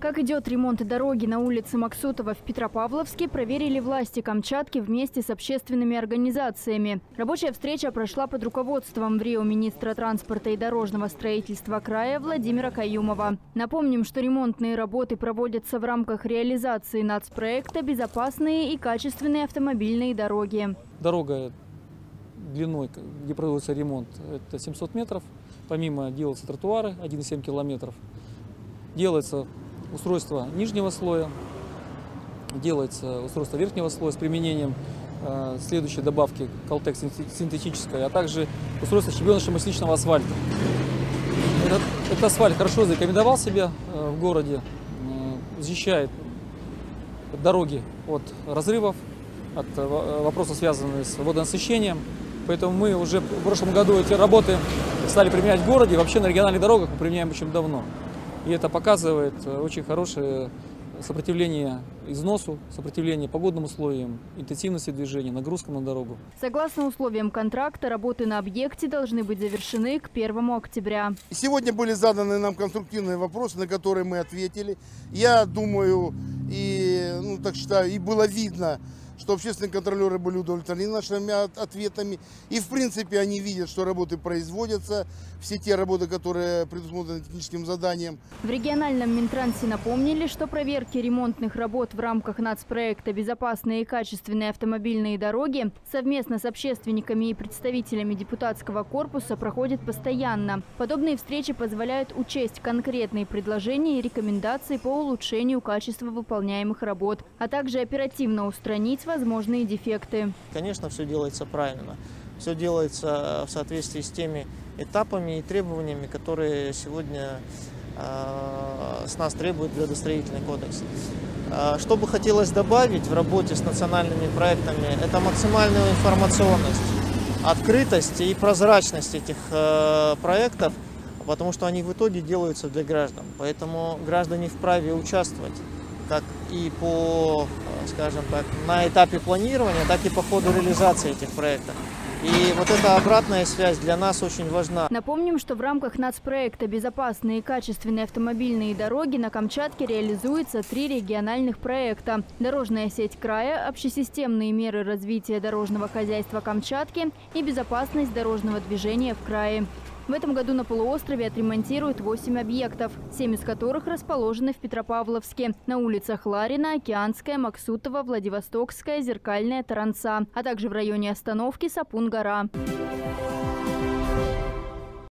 Как идет ремонт дороги на улице Максутова в Петропавловске, проверили власти Камчатки вместе с общественными организациями. Рабочая встреча прошла под руководством ВРИО министра транспорта и дорожного строительства края Владимира Каюмова. Напомним, что ремонтные работы проводятся в рамках реализации нацпроекта «Безопасные и качественные автомобильные дороги». Дорога длиной, где проводится ремонт, это 700 метров. Помимо делаются тротуары 1,7 километров. Делается устройство нижнего слоя, делается устройство верхнего слоя с применением следующей добавки Калтек синтетической, а также устройство щебеночно-масличного асфальта. Этот асфальт хорошо зарекомендовал себя в городе, защищает дороги от разрывов, от вопросов, связанных с водонасыщением. Поэтому мы уже в прошлом году эти работы стали применять в городе, вообще на региональных дорогах мы применяем очень давно. И это показывает очень хорошее сопротивление износу, сопротивление погодным условиям, интенсивности движения, нагрузкам на дорогу. Согласно условиям контракта, работы на объекте должны быть завершены к 1 октября. Сегодня были заданы нам конструктивные вопросы, на которые мы ответили. Я думаю, так считаю, и было видно, что общественные контролеры были удовлетворены нашими ответами. И в принципе они видят, что работы производятся, все те работы, которые предусмотрены техническим заданием. В региональном Минтрансе напомнили, что проверки ремонтных работ в рамках нацпроекта «Безопасные и качественные автомобильные дороги» совместно с общественниками и представителями депутатского корпуса проходят постоянно. Подобные встречи позволяют учесть конкретные предложения и рекомендации по улучшению качества выполняемых работ, а также оперативно устранить возможные дефекты. Конечно, все делается правильно. Все делается в соответствии с теми этапами и требованиями, которые сегодня с нас требует градостроительный кодекс. Что бы хотелось добавить в работе с национальными проектами, это максимальную информационность, открытость и прозрачность этих проектов, потому что они в итоге делаются для граждан. Поэтому граждане вправе участвовать как и по, скажем так, на этапе планирования, так и по ходу реализации этих проектов. И вот эта обратная связь для нас очень важна. Напомним, что в рамках нацпроекта «Безопасные и качественные автомобильные дороги» на Камчатке реализуется 3 региональных проекта: дорожная сеть края, общесистемные меры развития дорожного хозяйства Камчатки и безопасность дорожного движения в крае. В этом году на полуострове отремонтируют 8 объектов, 7 из которых расположены в Петропавловске. На улицах Ларина, Океанская, Максутова, Владивостокская, Зеркальная, Таранца, а также в районе остановки Сапун-Гора.